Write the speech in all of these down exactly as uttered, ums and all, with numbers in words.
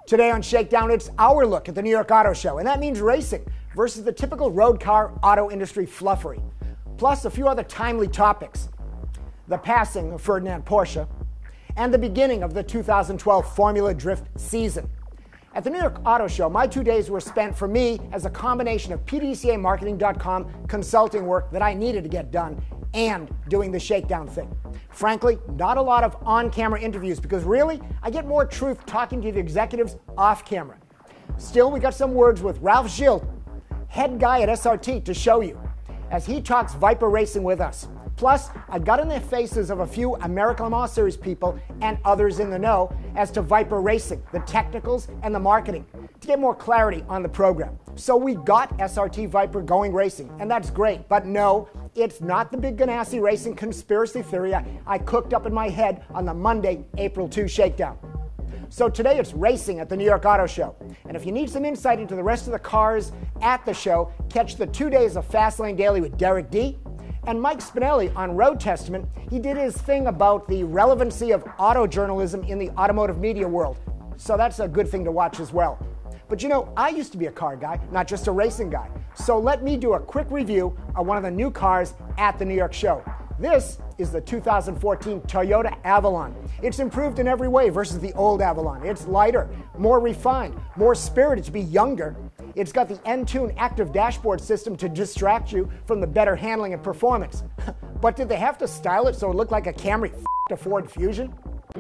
Today on Shakedown, it's our look at the New York Auto Show, and that means racing versus the typical road car auto industry fluffery. Plus a few other timely topics. The passing of Ferdinand Porsche, and the beginning of the two thousand twelve Formula Drift season. At the New York Auto Show, my two days were spent for me as a combination of P D C A Marketing dot com consulting work that I needed to get done and doing the Shakedown thing. Frankly, not a lot of on-camera interviews because really, I get more truth talking to the executives off-camera. Still, we got some words with Ralph Gilles, head guy at S R T, to show you as he talks Viper Racing with us. Plus, I got in the faces of a few American Le Mans Series people and others in the know as to Viper Racing, the technicals and the marketing, to get more clarity on the program. So we got S R T Viper going racing, and that's great. But no, it's not the big Ganassi Racing conspiracy theory I cooked up in my head on the Monday, April second Shakedown. So today it's racing at the New York Auto Show. And if you need some insight into the rest of the cars at the show, catch the two days of Fastlane Daily with Derek D. And Mike Spinelli on Road Testament. He did his thing about the relevancy of auto journalism in the automotive media world. So that's a good thing to watch as well. But you know, I used to be a car guy, not just a racing guy. So let me do a quick review of one of the new cars at the New York Show. This is the two thousand fourteen Toyota Avalon. It's improved in every way versus the old Avalon. It's lighter, more refined, more spirited to be younger. It's got the Entune active dashboard system to distract you from the better handling and performance. But did they have to style it so it looked like a Camry f***ed a Ford Fusion?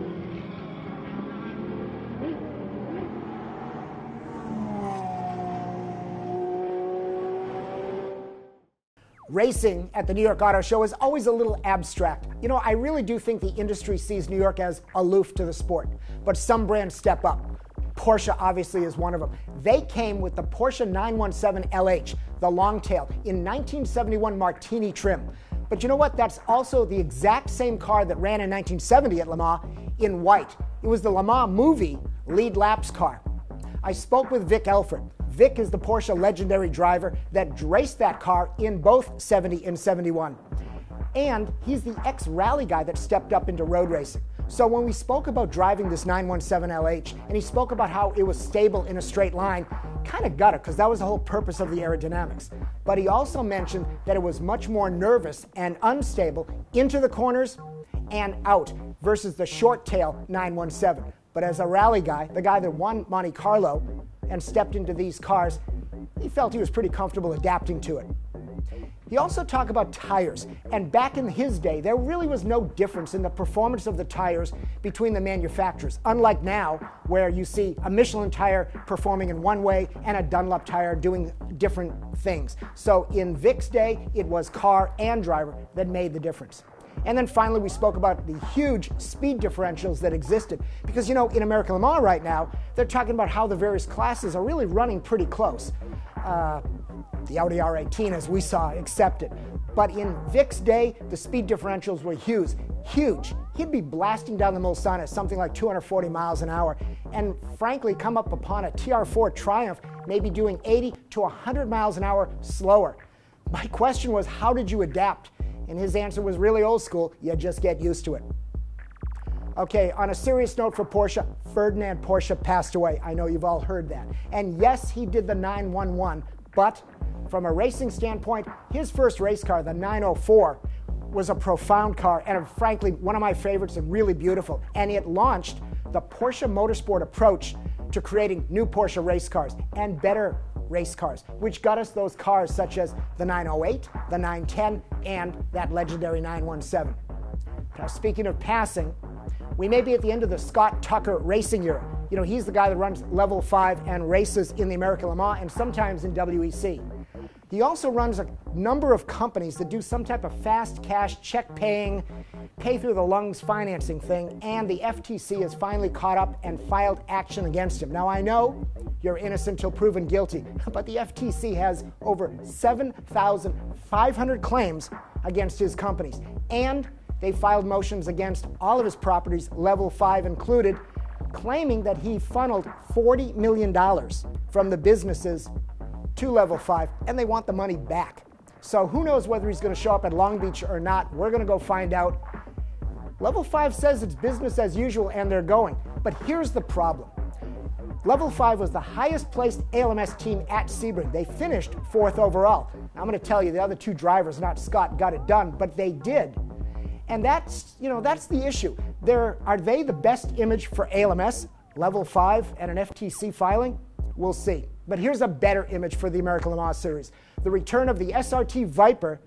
Racing at the New York Auto Show is always a little abstract. You know, I really do think the industry sees New York as aloof to the sport, but some brands step up. Porsche obviously is one of them. They came with the Porsche nine one seven L H, the long tail, in nineteen seventy-one Martini trim. But you know what? That's also the exact same car that ran in nineteen seventy at Le Mans in white. It was the Le Mans movie lead laps car. I spoke with Vic Elford. Vic is the Porsche legendary driver that raced that car in both seventy and seventy-one. And he's the ex-rally guy that stepped up into road racing. So when we spoke about driving this nine one seven L H, and he spoke about how it was stable in a straight line, kind of got it, because that was the whole purpose of the aerodynamics. But he also mentioned that it was much more nervous and unstable into the corners and out versus the short tail nine one seven. But as a rally guy, the guy that won Monte Carlo and stepped into these cars, he felt he was pretty comfortable adapting to it. He also talked about tires, and back in his day, there really was no difference in the performance of the tires between the manufacturers, unlike now, where you see a Michelin tire performing in one way and a Dunlop tire doing different things. So in Vic's day, it was car and driver that made the difference. And then finally, we spoke about the huge speed differentials that existed. Because, you know, in American Le Mans right now, they're talking about how the various classes are really running pretty close. Uh, the Audi R eighteen, as we saw, accepted. But in Vic's day, the speed differentials were huge. Huge. He'd be blasting down the Mulsanne at something like two hundred forty miles an hour. And frankly, come up upon a T R four Triumph, maybe doing eighty to one hundred miles an hour slower. My question was, how did you adapt? And his answer was really old school. You just get used to it. Okay, on a serious note for Porsche, Ferdinand Porsche passed away. I know you've all heard that. And yes, he did the nine one one, but from a racing standpoint, his first race car, the nine oh four, was a profound car and frankly, one of my favorites and really beautiful. And it launched the Porsche Motorsport approach to creating new Porsche race cars and better race cars, which got us those cars such as the nine oh eight, the nine ten, and that legendary nine one seven. Now, speaking of passing, we may be at the end of the Scott Tucker racing era. You know, he's the guy that runs Level five and races in the American Le Mans and sometimes in W E C. He also runs a number of companies that do some type of fast cash, check paying, pay through the lungs financing thing, and the F T C has finally caught up and filed action against him. Now, I know you're innocent till proven guilty, but the F T C has over seven thousand five hundred claims against his companies, and they filed motions against all of his properties, Level five included, claiming that he funneled forty million dollars from the businesses to Level five, and they want the money back. So who knows whether he's going to show up at Long Beach or not. We're going to go find out. Level five says it's business as usual, and they're going. But here's the problem. Level five was the highest placed A L M S team at Sebring. They finished fourth overall. Now, I'm going to tell you, the other two drivers, not Scott, got it done, but they did. And that's, you know, that's the issue. They're, are they the best image for A L M S, Level five, and an F T C filing? We'll see. But here's a better image for the American Le Mans Series. The return of the S R T Viper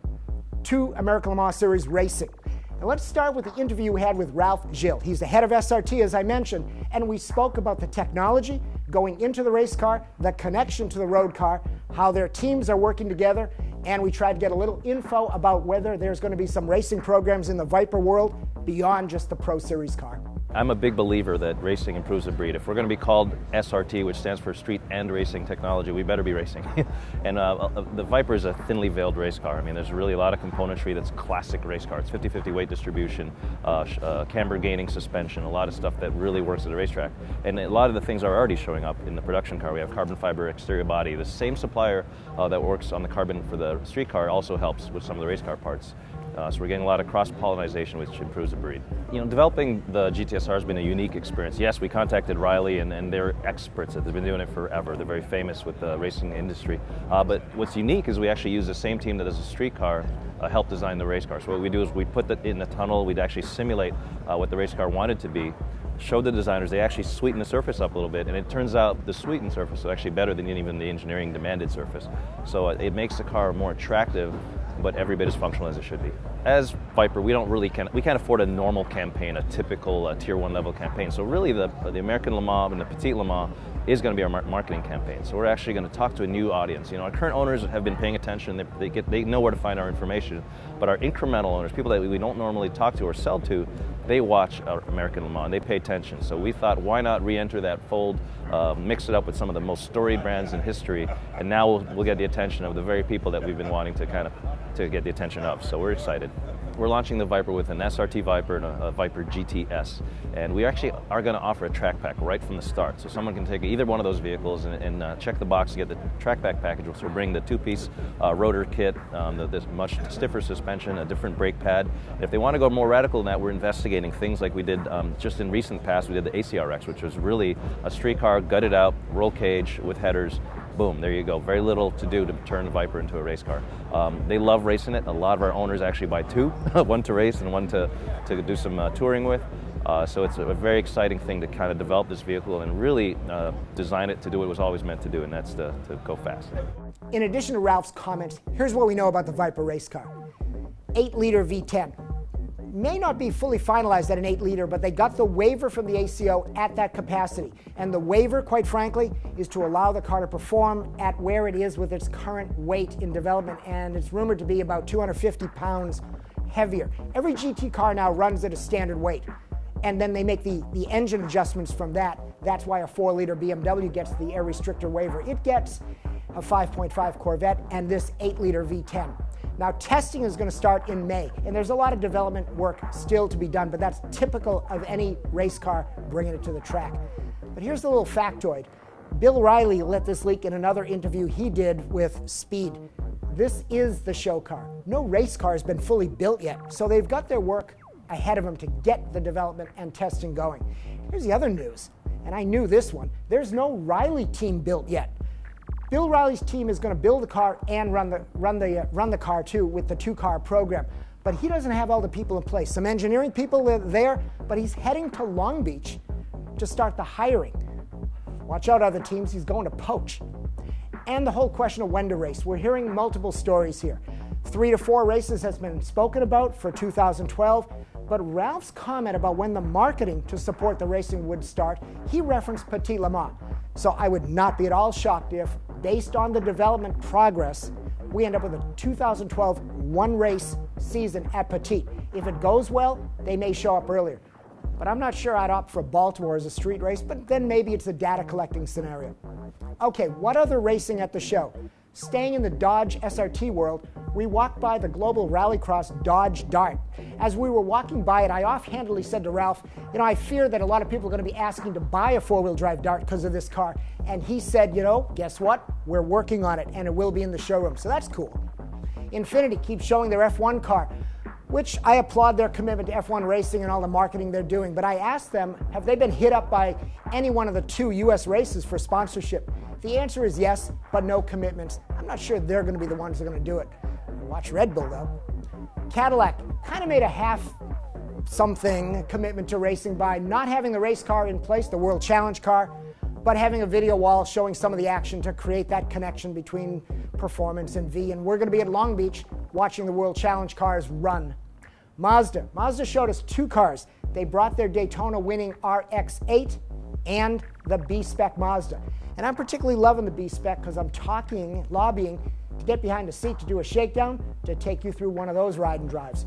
to American Le Mans Series racing. And let's start with the interview we had with Ralph Gilles. He's the head of S R T, as I mentioned, and we spoke about the technology going into the race car, the connection to the road car, how their teams are working together, and we tried to get a little info about whether there's going to be some racing programs in the Viper world beyond just the Pro Series car. I'm a big believer that racing improves the breed. If we're going to be called S R T, which stands for Street and Racing Technology, we better be racing. and uh, the Viper is a thinly veiled race car. I mean, there's really a lot of componentry that's classic race car. It's fifty fifty weight distribution, uh, uh, camber gaining suspension, a lot of stuff that really works at a racetrack. And a lot of the things are already showing up in the production car. We have carbon fiber exterior body. The same supplier uh, that works on the carbon for the street car also helps with some of the race car parts. Uh, so we're getting a lot of cross-pollination, which improves the breed. You know, developing the G T S R has been a unique experience. Yes, we contacted Riley, and, and they're experts. They've been doing it forever. They're very famous with the racing industry. Uh, but what's unique is we actually use the same team that does a street car uh, help design the race car. So what we do is we put that in the tunnel. We'd actually simulate uh, what the race car wanted to be, show the designers. They actually sweeten the surface up a little bit, and it turns out the sweetened surface is actually better than even the engineering demanded surface. So uh, it makes the car more attractive, but every bit as functional as it should be. As Viper, we don't really can we can't afford a normal campaign, a typical uh, tier one level campaign. So really, the the American Le Mans and the Petit Le Mans is going to be our mar marketing campaign. So we're actually going to talk to a new audience. You know, our current owners have been paying attention. They they get they know where to find our information. But our incremental owners, people that we don't normally talk to or sell to, they watch our American Le Mans. They pay attention. So we thought, why not re-enter that fold, uh, mix it up with some of the most storied brands in history, and now we'll, we'll get the attention of the very people that we've been wanting to kind of to get the attention of. So we're excited. We're launching the Viper with an S R T Viper and a, a Viper G T S. And we actually are going to offer a track pack right from the start. So someone can take either one of those vehicles and, and uh, check the box to get the track pack package. So we'll bring the two-piece uh, rotor kit, um, the, this much stiffer suspension, a different brake pad. And if they want to go more radical than that, we're investigating things like we did um, just in recent past. We did the A C R X, which was really a street car, gutted out, roll cage with headers. Boom, there you go. Very little to do to turn the Viper into a race car. Um, they love racing it. A lot of our owners actually buy two, one to race and one to, to do some uh, touring with. Uh, so it's a, a very exciting thing to kind of develop this vehicle and really uh, design it to do what it was always meant to do, and that's to, to go fast. In addition to Ralph's comments, here's what we know about the Viper race car. eight liter V ten. May not be fully finalized at an eight liter, but they got the waiver from the A C O at that capacity. And the waiver, quite frankly, is to allow the car to perform at where it is with its current weight in development, and it's rumored to be about two hundred fifty pounds heavier. Every G T car now runs at a standard weight, and then they make the, the engine adjustments from that. That's why a four liter B M W gets the air restrictor waiver. It gets a five point five Corvette and this eight liter V ten. Now, testing is going to start in May, and there's a lot of development work still to be done, but that's typical of any race car bringing it to the track. But here's the little factoid. Bill Riley let this leak in another interview he did with Speed. This is the show car. No race car has been fully built yet, so they've got their work ahead of them to get the development and testing going. Here's the other news, and I knew this one. There's no Riley team built yet. Bill Riley's team is going to build the car and run the, run, the, uh, run the car too with the two-car program. But he doesn't have all the people in place. Some engineering people are there, but he's heading to Long Beach to start the hiring. Watch out, other teams, he's going to poach. And the whole question of when to race. We're hearing multiple stories here. Three to four races has been spoken about for two thousand twelve, but Ralph's comment about when the marketing to support the racing would start, he referenced Petit Le Mans. So I would not be at all shocked if, based on the development progress, we end up with a two thousand twelve one-race season at Petit. If it goes well, they may show up earlier. But I'm not sure I'd opt for Baltimore as a street race, but then maybe it's a data collecting scenario. Okay, what other racing at the show? Staying in the Dodge S R T world, we walked by the Global Rallycross Dodge Dart. As we were walking by it, I offhandedly said to Ralph, you know, I fear that a lot of people are going to be asking to buy a four-wheel drive Dart because of this car. And he said, you know, guess what? We're working on it, and it will be in the showroom. So that's cool. Infiniti keeps showing their F one car. which I applaud their commitment to F one racing and all the marketing they're doing. But I asked them, have they been hit up by any one of the two U S races for sponsorship? The answer is yes, but no commitments. I'm not sure they're going to be the ones that are going to do it. Watch Red Bull, though. Cadillac kind of made a half something commitment to racing by not having the race car in place, the World Challenge car, but having a video wall showing some of the action to create that connection between performance and V. And we're going to be at Long Beach watching the World Challenge cars run. Mazda. Mazda showed us two cars. They brought their Daytona winning R X eight and the B-Spec Mazda. And I'm particularly loving the B-Spec because I'm talking, lobbying to get behind the seat to do a shakedown to take you through one of those ride and drives.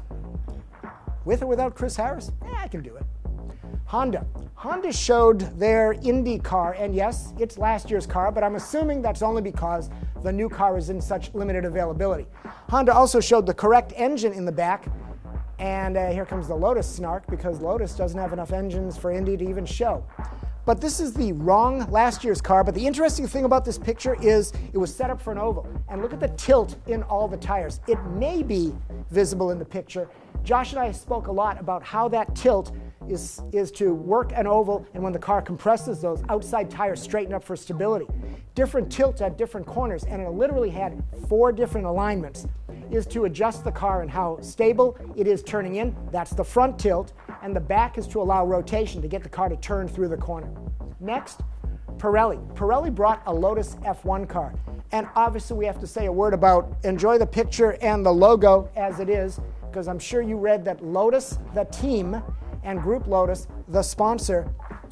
With or without Chris Harris? Yeah, I can do it. Honda. Honda showed their Indy car, and yes, it's last year's car, but I'm assuming that's only because the new car is in such limited availability. Honda also showed the correct engine in the back, and uh, here comes the Lotus snark because Lotus doesn't have enough engines for Indy to even show. But this is the wrong last year's car. But the interesting thing about this picture is it was set up for an oval. And look at the tilt in all the tires. It may be visible in the picture. Josh and I spoke a lot about how that tilt is, is to work an oval, and when the car compresses, those outside tires straighten up for stability. Different tilts at different corners, and it literally had four different alignments, is to adjust the car and how stable it is turning in. That's the front tilt, and the back is to allow rotation to get the car to turn through the corner. Next, Pirelli. Pirelli brought a Lotus F one car, and obviously we have to say a word about enjoy the picture and the logo as it is, because I'm sure you read that Lotus, the team, and Group Lotus, the sponsor,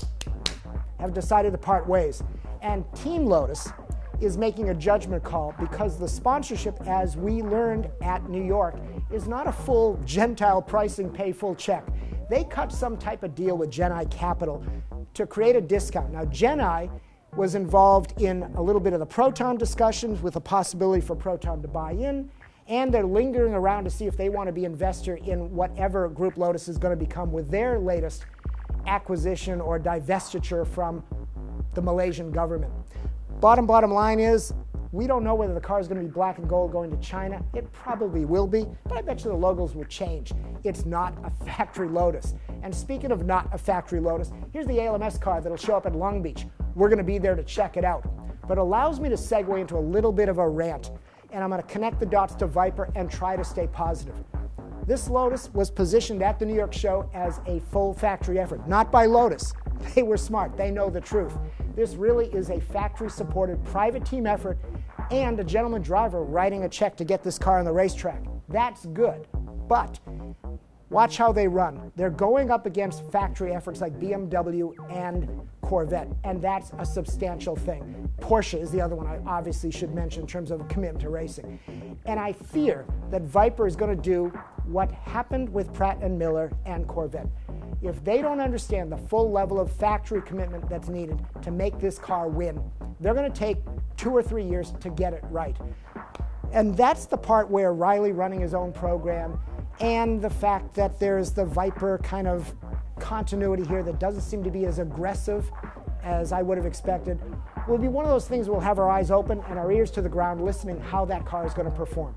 have decided to part ways. And Team Lotus is making a judgment call because the sponsorship, as we learned at New York, is not a full Gentile pricing, pay full check. They cut some type of deal with Geneye Capital to create a discount. Now, Geneye was involved in a little bit of the Proton discussions with a possibility for Proton to buy in, and they're lingering around to see if they want to be investor in whatever Group Lotus is going to become with their latest acquisition or divestiture from the Malaysian government. Bottom, bottom line is, we don't know whether the car is going to be black and gold going to China. It probably will be, but I bet you the logos will change. It's not a factory Lotus. And speaking of not a factory Lotus, here's the A L M S car that'll show up at Long Beach. We're going to be there to check it out. But it allows me to segue into a little bit of a rant, and I'm going to connect the dots to Viper and try to stay positive. This Lotus was positioned at the New York show as a full factory effort, not by Lotus. They were smart. They know the truth. This really is a factory-supported private team effort and a gentleman driver writing a check to get this car on the racetrack. That's good, but watch how they run. They're going up against factory efforts like B M W and Corvette, and that's a substantial thing. Porsche is the other one I obviously should mention in terms of a commitment to racing. And I fear that Viper is going to do what happened with Pratt and Miller and Corvette. If they don't understand the full level of factory commitment that's needed to make this car win, they're going to take two or three years to get it right. And that's the part where Riley running his own program and the fact that there's the Viper kind of continuity here that doesn't seem to be as aggressive as I would have expected will be one of those things we'll have our eyes open and our ears to the ground listening how that car is going to perform.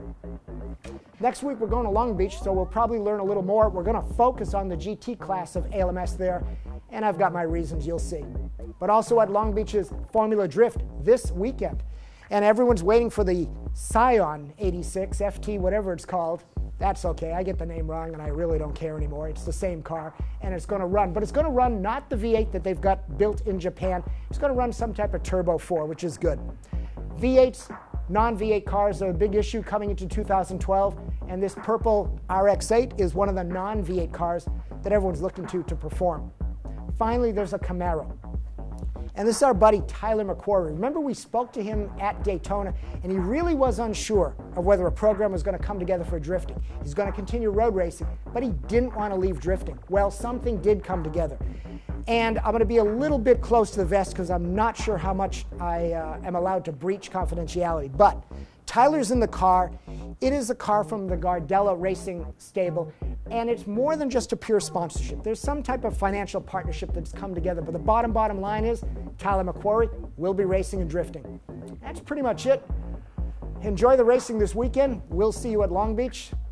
Next week we're going to Long Beach, so we'll probably learn a little more. We're going to focus on the G T class of A L M S there, and I've got my reasons, you'll see. But also at Long Beach is Formula Drift this weekend, and everyone's waiting for the Scion eighty-six, F T, whatever it's called. That's okay, I get the name wrong and I really don't care anymore. It's the same car and it's going to run, but it's going to run not the V eight that they've got built in Japan. It's going to run some type of Turbo four, which is good. V eights, non-V eight cars are a big issue coming into two thousand twelve, and this purple R X eight is one of the non-V eight cars that everyone's looking to to perform. Finally, there's a Camaro. And this is our buddy Tyler McQuarrie. Remember, we spoke to him at Daytona, and he really was unsure of whether a program was going to come together for drifting. He's going to continue road racing, but he didn't want to leave drifting. Well, something did come together. And I'm going to be a little bit close to the vest because I'm not sure how much I uh, am allowed to breach confidentiality. But Tyler's in the car. It is a car from the Gardella Racing stable, and it's more than just a pure sponsorship. There's some type of financial partnership that's come together, but the bottom, bottom line is Tyler McQuarrie will be racing and drifting. That's pretty much it. Enjoy the racing this weekend. We'll see you at Long Beach.